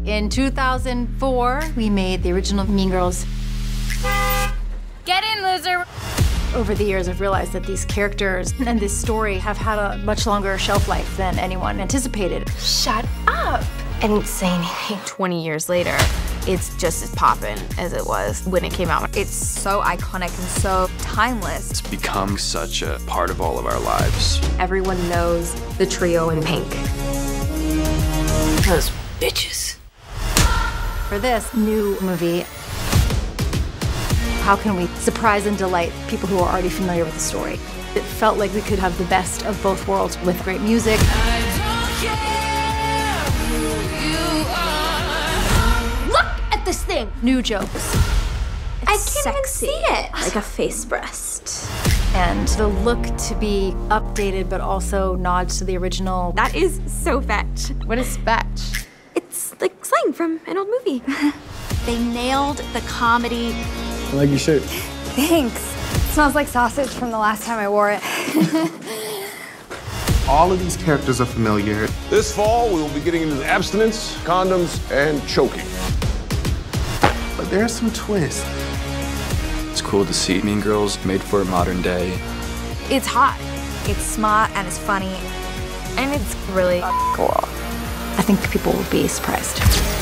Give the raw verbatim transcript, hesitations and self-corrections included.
In two thousand four, we made the original Mean Girls. Get in, loser! Over the years, I've realized that these characters and this story have had a much longer shelf life than anyone anticipated. Shut up! I didn't say anything. twenty years later, it's just as poppin' as it was when it came out. It's so iconic and so timeless. It's become such a part of all of our lives. Everyone knows the trio in pink. Those bitches. For this new movie, how can we surprise and delight people who are already familiar with the story? It felt like we could have the best of both worlds with great music. This thing. New jokes. It's I can't sexy. even see it. Like a face breast. And the look to be updated, but also nods to the original. That is so fetch. What is fetch? It's like slang from an old movie. They nailed the comedy. I like your shirt. Thanks. It smells like sausage from the last time I wore it. All of these characters are familiar. This fall, we will be getting into abstinence, condoms, and choking. But there's some twists. It's cool to see Mean Girls made for a modern day. It's hot. It's smart and it's funny. And it's really cool. I think people will be surprised.